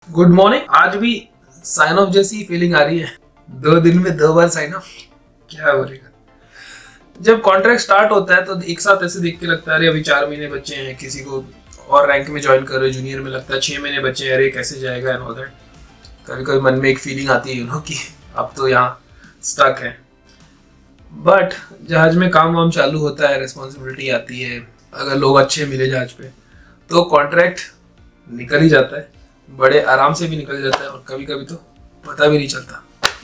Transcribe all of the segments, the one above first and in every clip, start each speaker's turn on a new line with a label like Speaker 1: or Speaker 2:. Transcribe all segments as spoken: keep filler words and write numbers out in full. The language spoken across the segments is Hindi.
Speaker 1: Good morning. आज भी साइन ऑफ जैसी फीलिंग आ रही है। दो दिन में दो बार साइन ऑफ, क्या बोलेगा। जब कॉन्ट्रैक्ट स्टार्ट होता है तो एक साथ ऐसे देख के लगता है अरे अभी चार महीने बच्चे हैं, किसी को और रैंक में ज्वाइन कर रहे हो, जूनियर में लगता है छह महीने बच्चे हैं, अरे कैसे जाएगा एंड ऑल दैट। कभी कभी मन में एक फीलिंग आती है यू नो कि अब तो यहाँ स्टक है। बट जहाज में काम वाम चालू होता है, रिस्पॉन्सिबिलिटी आती है, अगर लोग अच्छे मिले जहाज पे तो कॉन्ट्रैक्ट निकल ही जाता है, बड़े आराम से भी निकल जाता है और कभी कभी तो पता भी नहीं चलता।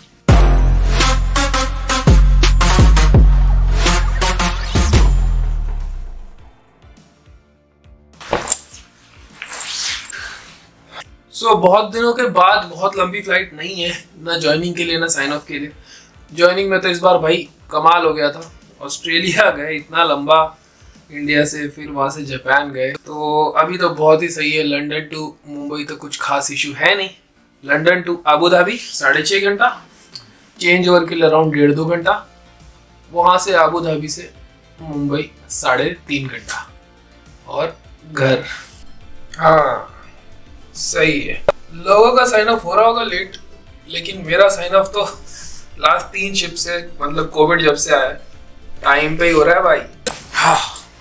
Speaker 1: सो so, बहुत दिनों के बाद बहुत लंबी फ्लाइट नहीं है, ना ज्वाइनिंग के लिए ना साइन ऑफ के लिए। ज्वाइनिंग में तो इस बार भाई कमाल हो गया था। ऑस्ट्रेलिया गए इतना लंबा, इंडिया से, फिर वहां से जापान गए, तो अभी तो बहुत ही सही है। लंदन टू मुंबई तो कुछ खास इशू है नहीं। लंदन टू अबू धाबी साढ़े छः घंटा, चेंज ओवर के लिए अराउंड डेढ़ दो घंटा, वहां से अबू धाबी से मुंबई साढ़े तीन घंटा और घर। हाँ सही है। लोगों का साइन ऑफ हो रहा होगा लेट, लेकिन मेरा साइन ऑफ तो लास्ट तीन शिप से, मतलब कोविड जब से आया टाइम पे ही हो रहा है भाई। हाँ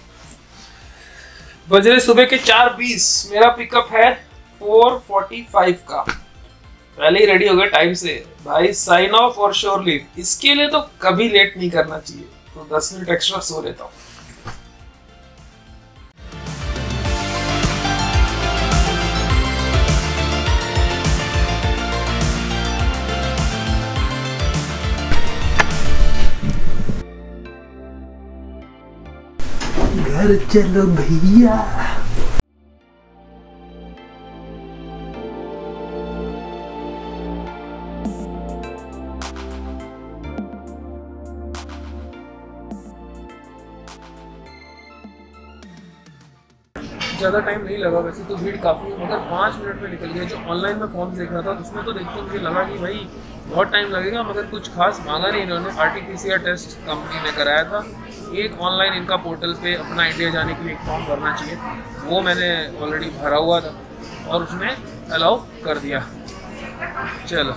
Speaker 1: बज रहे सुबह के चार बीस, मेरा पिकअप है फोर फोर्टी फाइव का। पहले ही रेडी हो गया टाइम से भाई। साइन ऑफ और श्योर लीव, इसके लिए तो कभी लेट नहीं करना चाहिए, तो दस मिनट एक्स्ट्रा सो लेता हूँ। घर चलो भैया। ज़्यादा टाइम नहीं लगा, वैसे तो भीड़ काफ़ी है, मगर पाँच मिनट में निकल गया। जो ऑनलाइन में फॉर्म देख रहा था उसमें तो देख के मुझे लगा कि भाई बहुत टाइम लगेगा, मगर कुछ खास मांगा नहीं इन्होंने। R T P C R test company ने कराया था। एक ऑनलाइन इनका पोर्टल पे अपना इंडिया जाने के लिए एक फॉर्म भरना चाहिए, वो मैंने ऑलरेडी भरा हुआ था और उसने अलाउ कर दिया। चलो,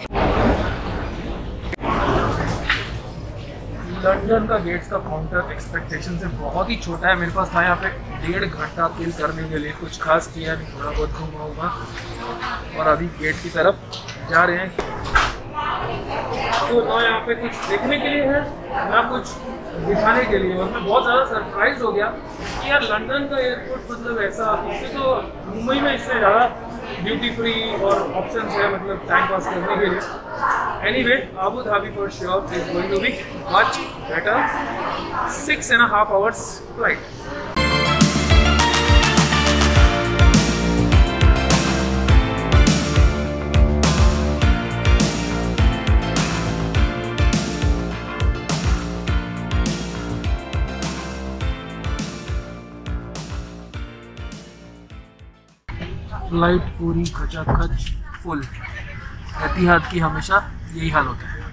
Speaker 1: लंदन का गेट्स का काउंटर एक्सपेक्टेशन से बहुत ही छोटा है। मेरे पास था यहाँ पे डेढ़ घंटा किल करने के लिए, कुछ खास किया नहीं, थोड़ा बहुत घूमा होगा और अभी गेट की तरफ जा रहे हैं। तो ना यहाँ पे कुछ देखने के लिए है ना कुछ दिखाने के लिए, और मैं बहुत ज़्यादा सरप्राइज हो गया कि यार लंदन का एयरपोर्ट मतलब ऐसा, इससे तो मुंबई में इससे ज़्यादा ड्यूटी फ्री और ऑप्शन है, मतलब टाइम पास करने के लिए। Anyway, Abu Dhabi for sure is going to be much better. Six and half hours flight. Flight पूरी खचाखच फुल। एतिहाद की हमेशा यही हाल होता है।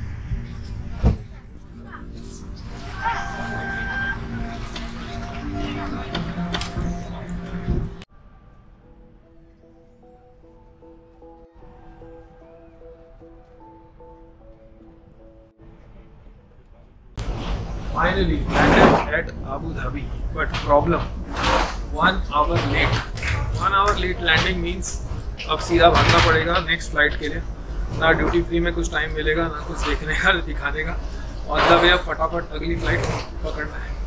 Speaker 1: Finally landed at Abu Dhabi, but problem, one hour late. One hour late landing means अब सीधा भागना पड़ेगा नेक्स्ट फ्लाइट के लिए। ना ड्यूटी फ्री में कुछ टाइम मिलेगा, ना कुछ देखने का दिखाने का, और तब अब फटाफट अगली फ्लाइट पकड़ना है।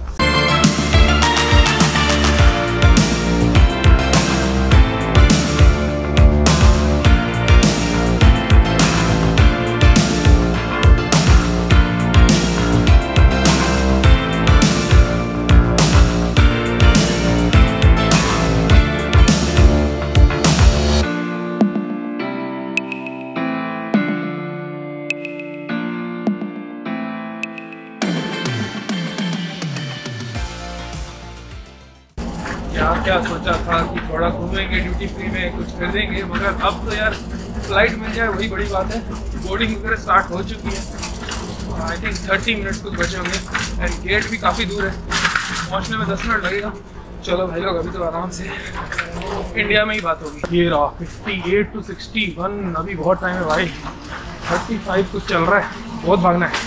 Speaker 1: क्या क्या सोचा था कि थोड़ा घूमेंगे ड्यूटी फ्री में, कुछ खरीदेंगे, मगर अब तो यार फ्लाइट मिल जाए वही बड़ी बात है। बोर्डिंग वगैरह स्टार्ट हो चुकी है, आई थिंक थर्टी मिनट्स कुछ बचे होंगे एंड गेट भी काफ़ी दूर है, पहुंचने में दस मिनट लगेगा। चलो भाई लोग अभी तो आराम से इंडिया में ही बात होगी। ये रहा अट्ठावन टू इकसठ, अभी बहुत टाइम है भाई। पैंतीस कुछ चल रहा है, बहुत भागना है।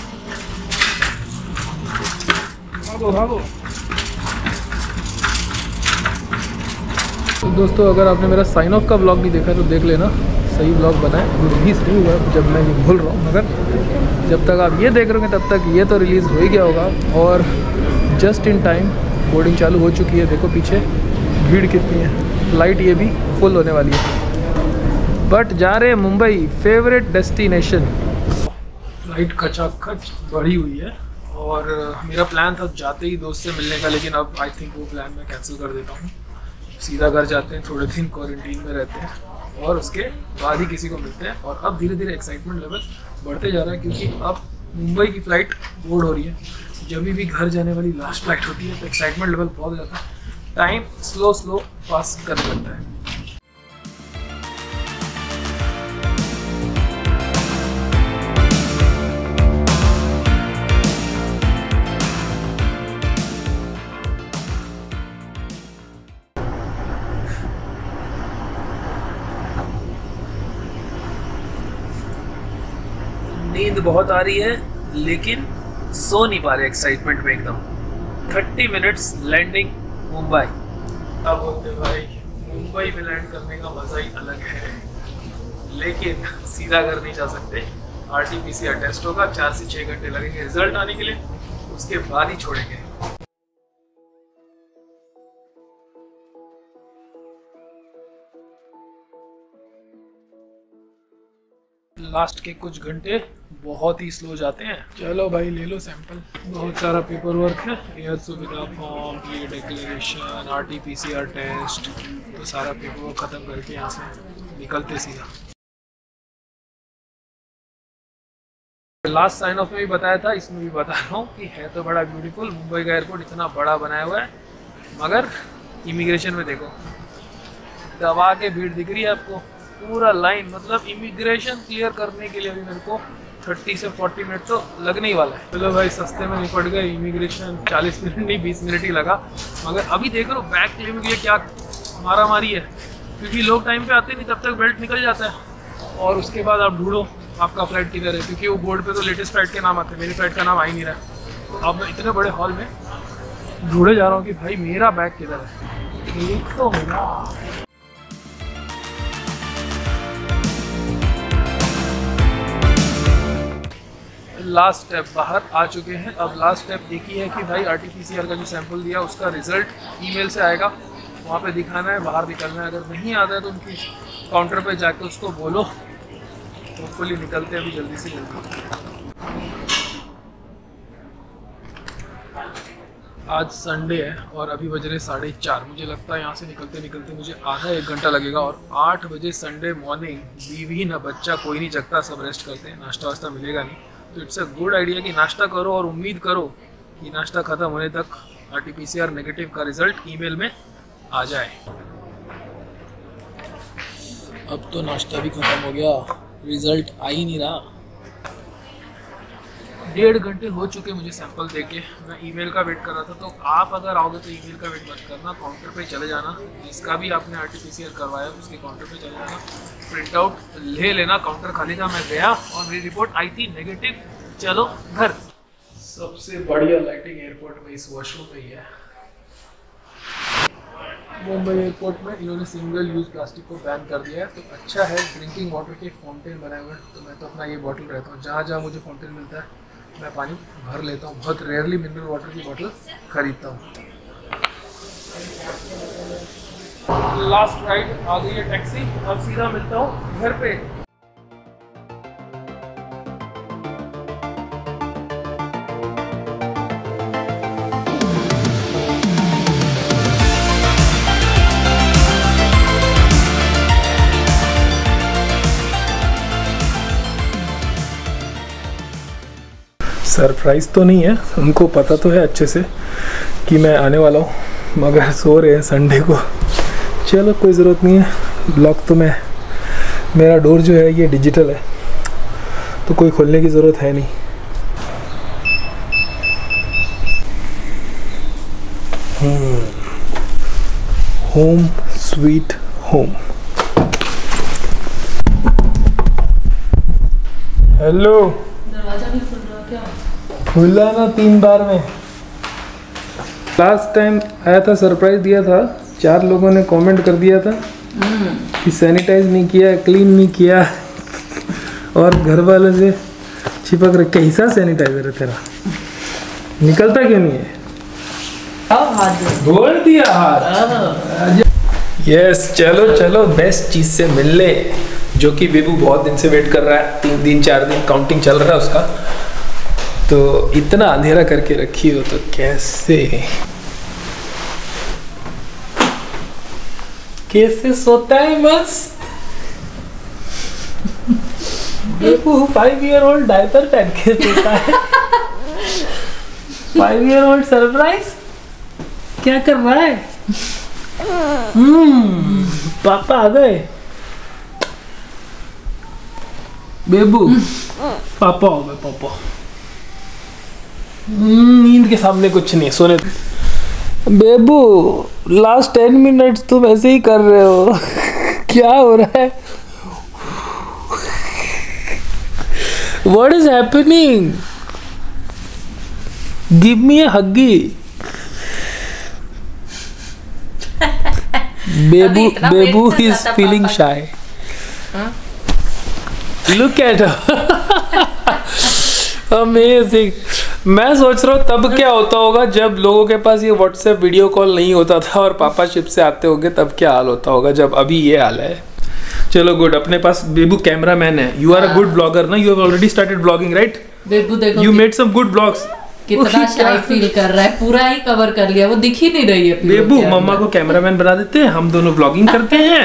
Speaker 1: भागो भागो। तो दोस्तों अगर आपने मेरा साइन ऑफ का ब्लॉग नहीं देखा तो देख लेना, सही ब्लॉग बना है। रिलीज़ नहीं हुआ जब मैं ये बोल रहा हूँ, मगर जब तक आप ये देख रहे होंगे तब तक ये तो रिलीज़ हो ही गया होगा। और जस्ट इन टाइम बोर्डिंग चालू हो चुकी है। देखो पीछे भीड़ कितनी है, फ्लाइट ये भी फुल होने वाली है। बट जा रहे हैं मुंबई, फेवरेट डेस्टिनेशन। फ्लाइट खचाखच बढ़ी हुई है और मेरा प्लान था जाते ही दोस्त से मिलने का, लेकिन अब आई थिंक वो प्लान मैं कैंसिल कर देता हूँ। सीधा घर जाते हैं, थोड़े दिन क्वारंटीन में रहते हैं और उसके बाद ही किसी को मिलते हैं। और अब धीरे धीरे एक्साइटमेंट लेवल बढ़ते जा रहा है, क्योंकि अब मुंबई की फ़्लाइट बोर्ड हो रही है। जब भी घर जाने वाली लास्ट फ्लाइट होती है तो एक्साइटमेंट लेवल बहुत ज़्यादा है। टाइम स्लो स्लो पास करने लगता है। नींद बहुत आ रही है लेकिन सो नहीं पा रहे एक्साइटमेंट में एकदम। Thirty minutes landing Mumbai. अब बोलते भाई मुंबई में लैंड करने का मज़ा ही अलग है, लेकिन सीधा घर नहीं जा सकते। R T P C R test होगा, चार से छः घंटे लगेंगे रिजल्ट आने के लिए, उसके बाद ही छोड़ेंगे। लास्ट के कुछ घंटे बहुत ही स्लो जाते हैं। चलो भाई ले लो सैंपल। बहुत सारा पेपर वर्क है, एयर सुविधा फॉर्म, ये declaration, R T P C R test, तो सारा पेपर वर्क ख़त्म करके यहाँ से निकलते सीधा। लास्ट साइन ऑफ में भी बताया था, इसमें भी बता रहा हूँ कि है तो बड़ा ब्यूटीफुल। मुंबई का एयरपोर्ट इतना बड़ा बनाया हुआ है, मगर इमिग्रेशन में देखो दबा के भीड़ दिख रही है आपको, पूरा लाइन। मतलब इमिग्रेशन क्लियर करने के लिए अभी मेरे को तीस से चालीस मिनट तो लगने ही वाला है। चलो भाई सस्ते में निपट गए इमिग्रेशन, चालीस मिनट नहीं बीस मिनट ही लगा। मगर अभी देख लो बैग क्लेम के लिए क्या मारा मारी है, क्योंकि लोग टाइम पे आते नहीं, तब तक बेल्ट निकल जाता है और उसके बाद आप ढूंढो आपका फ्लाइट किधर है, क्योंकि वो बोर्ड पे तो लेटेस्ट फ्लाइट के नाम आते हैं, मेरी फ्लाइट का नाम आ ही नहीं रहा। तो अब मैं इतने बड़े हॉल में ढूंढे जा रहा हूँ कि भाई मेरा बैग किधर है। एक तो मेरा लास्ट स्टेप बाहर आ चुके हैं। अब लास्ट स्टेप एक ही है कि भाई R T P C R का जो सैंपल दिया उसका रिजल्ट ईमेल से आएगा, वहाँ पे दिखाना है, बाहर निकलना है। अगर नहीं आता है तो उनकी काउंटर पे जाके उसको बोलो, होपफुली निकलते हैं अभी जल्दी से जल्दी। आज संडे है और अभी बज रहे साढ़े चार। मुझे लगता है यहाँ से निकलते निकलते मुझे आधा एक घंटा लगेगा। और आठ बजे संडे मॉर्निंग बीवी ना बच्चा कोई नहीं जगता, सब रेस्ट करते हैं, नाश्ता वास्ता मिलेगा नहीं। तो इट्स अ गुड आइडिया कि नाश्ता करो और उम्मीद करो कि नाश्ता ख़त्म होने तक R T P C R negative का रिजल्ट ईमेल में आ जाए। अब तो नाश्ता भी ख़त्म हो गया, रिजल्ट आ ही नहीं रहा। डेढ़ घंटे हो चुके मुझे सैंपल देके, मैं ईमेल का वेट कर रहा था। तो आप अगर आओगे तो ईमेल का वेट मत करना, काउंटर पे चले जाना। जिसका भी आपने R T P C R करवाया उसके काउंटर पे चले जाना, प्रिंट आउट ले लेना। काउंटर खाली था, मैं गया और मेरी रिपोर्ट आई थी नेगेटिव, चलो घर। सबसे बढ़िया लाइटिंग एयरपोर्ट में इस वॉशरूम में ही है। मुंबई एयरपोर्ट में इन्होंने सिंगल यूज़ प्लास्टिक को बैन कर दिया है, तो अच्छा है। ड्रिंकिंग वाटर के फाउंटेन बनाए हुए हैं, तो मैं तो अपना ये बॉटल रहता हूँ, जहाँ जहाँ मुझे फाउंटेन मिलता है मैं पानी भर लेता हूँ। बहुत रेयरली मिनरल वाटर की बॉटल खरीदता हूँ। लास्ट राइड आ गई है टैक्सी, अब सीधा मिलता हूँ घर पे। सरप्राइज़ तो नहीं है, उनको पता तो है अच्छे से कि मैं आने वाला हूँ, मगर सो रहे हैं संडे को। चलो कोई ज़रूरत नहीं है, लॉक तो मैं, मेरा डोर जो है ये डिजिटल है तो कोई खोलने की ज़रूरत है नहीं। Home sweet home. हेलो,
Speaker 2: दरवाजा नहीं खुल रहा क्या?
Speaker 1: खुला ना तीन बार में। लास्ट टाइम आया था, सरप्राइज दिया था, चार लोगों ने कमेंट कर दिया था कि सैनिटाइज नहीं किया, क्लीन नहीं किया और घर वाले से चिपक रहे। कैसा सैनिटाइजर है तेरा, निकलता क्यों नहीं है? बोल दिया हाथ। यस, चलो चलो बेस्ट चीज से मिल ले, जो कि बेबू बहुत दिन से वेट कर रहा है। तीन दिन चार दिन काउंटिंग चल रहा है उसका। तो इतना अंधेरा करके रखी हो तो कैसे कैसे सोता है मस्त। Bebu five year old diaper पहन के सोता है। फाइव ईयर ओल्ड सरप्राइज क्या कर रहा है? हम्म पापा आ गए। बेबू पापा हो गए, पापा। नींद के सामने कुछ नहीं, सोने। बेबू लास्ट टेन मिनट्स तुम ऐसे ही कर रहे हो। क्या हो रहा है? What is happening? Give me a huggy. Bebu, Bebu is feeling shy. Huh? Look at her. Amazing. मैं सोच रहा हूँ तब क्या होता होगा जब लोगों के पास ये व्हाट्सएप वीडियो कॉल नहीं होता था और पापा शिप से आते होंगे, तब क्या हाल होता होगा जब अभी ये हाल है। चलो गुड, अपने पास बेबू कैमरा मैन है। You are a good blogger ना, you have already started blogging right?
Speaker 2: Bebu देखो,
Speaker 1: you made some good blogs.
Speaker 2: कितना शाय फील कर रहा है, पूरा ही कवर कर लिया, वो दिख ही नहीं रही है।
Speaker 1: बेबू मम्मा को कैमरामैन बना देते हैं, हम दोनों ब्लॉगिंग करते हैं।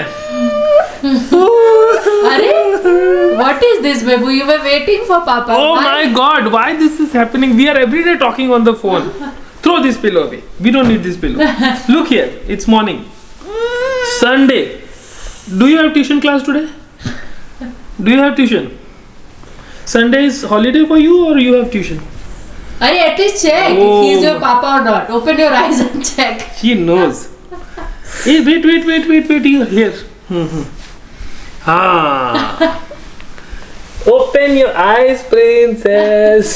Speaker 2: अरे what is this Bebu? You were waiting for Papa.
Speaker 1: Oh my God, why this is happening? We are every day talking on the phone. Throw this pillow away. We don't need this pillow. Look here, it's morning. Sunday. Do you have tuition class today? Do you have tuition? Sunday is holiday for you or you have tuition?
Speaker 2: Arey, at least check oh. if he is your Papa or not. Open your eyes and check.
Speaker 1: She knows. Hey, wait, wait, wait, wait, wait. You're here. Hmm. Ah. Open your eyes, princess.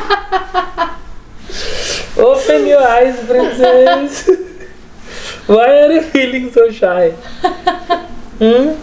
Speaker 1: Open your eyes, princess. Why are you feeling so shy? Hmm?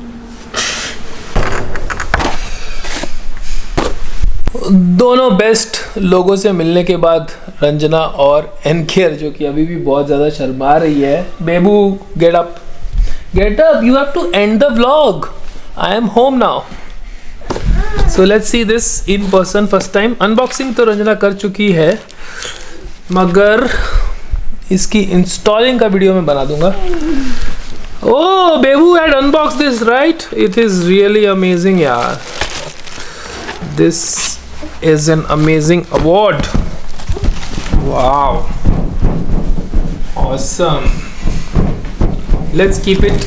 Speaker 1: दोनों बेस्ट लोगों से मिलने के बाद रंजना और एनकेयर, जो कि अभी भी बहुत ज़्यादा शर्मा रही है। Bebu get up, get up, you have to end the vlog. I am home now, so let's see this in person first time. Unboxing तो रंजना कर चुकी है, मगर इसकी इंस्टॉलिंग का वीडियो मैं बना दूंगा। Oh, Bebu had unbox this right? It is really amazing यार। This is an amazing award. Wow, awesome. Let's keep it.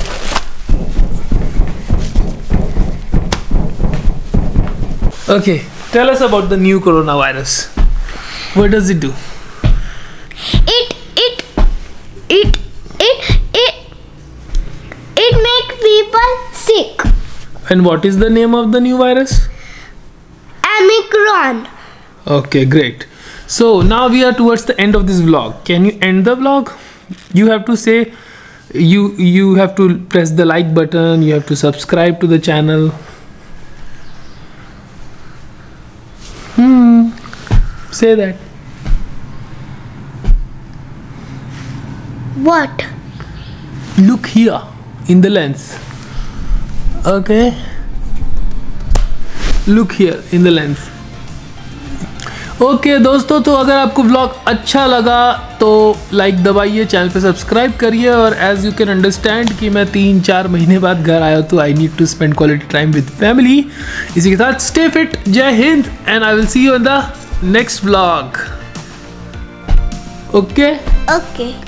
Speaker 1: Okay, tell us about the new coronavirus. What does it do?
Speaker 3: It it it it it it make people sick.
Speaker 1: And what is the name of the new virus?
Speaker 3: Omicron.
Speaker 1: Okay, great. So now we are towards the end of this vlog. Can you end the vlog? You have to say, you you have to press the like button, you have to subscribe to the channel. Hmm. Say that.
Speaker 3: What?
Speaker 1: Look here in the lens. Okay. Look here in the lens. Okay okay, दोस्तों, तो अगर आपको व्लॉग अच्छा लगा तो लाइक दबाइए, चैनल पे सब्सक्राइब करिए। और एज यू कैन अंडरस्टैंड कि मैं तीन चार महीने बाद घर आया तो I need to spend quality time with family. इसी के साथ स्टे फिट, जय हिंद, and I will see you in the next vlog. Okay
Speaker 3: okay.